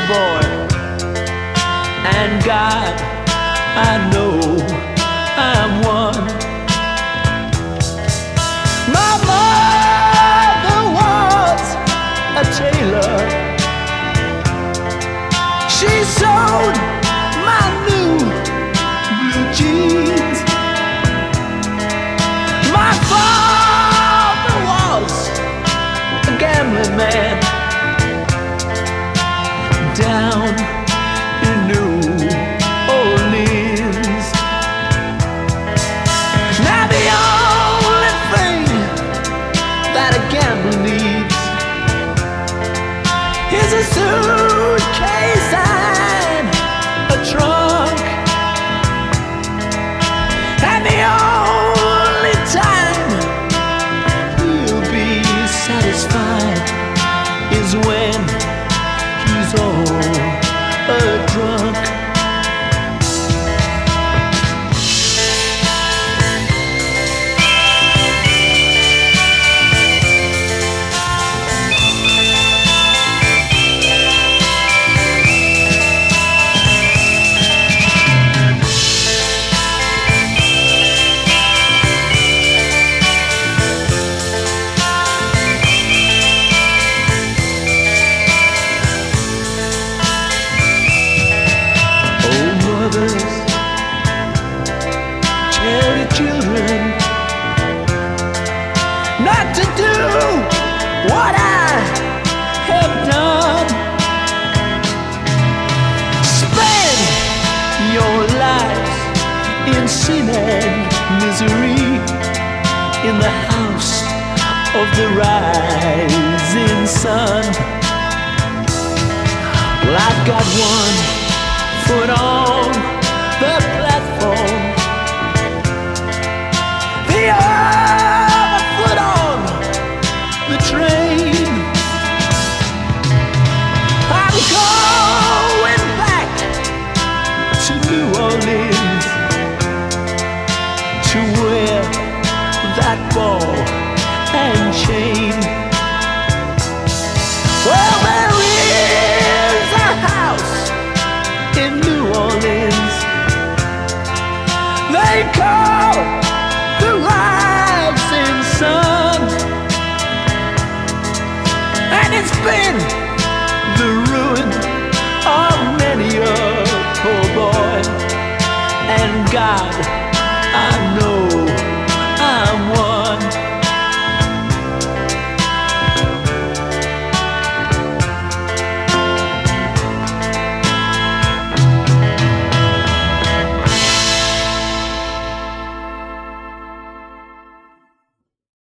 boy. And God, I know I'm one. My mother was a tailor. She sewed my new blue jeans. My father was a gambling man down in New Orleans. Now the only thing that a gambler needs is a suitcase and a trunk. And the only time he'll be satisfied is when he's all drunk. Tell your children not to do what I have done. Spend your lives in sin and misery in the house of the rising sun. Well, I've got one foot on the platform, the other foot on the train. I'm going back to New Orleans to wear that ball and chain. Well, there is a house in New Orleans they call the rising sun, and it's been the ruin of many a poor boy. And God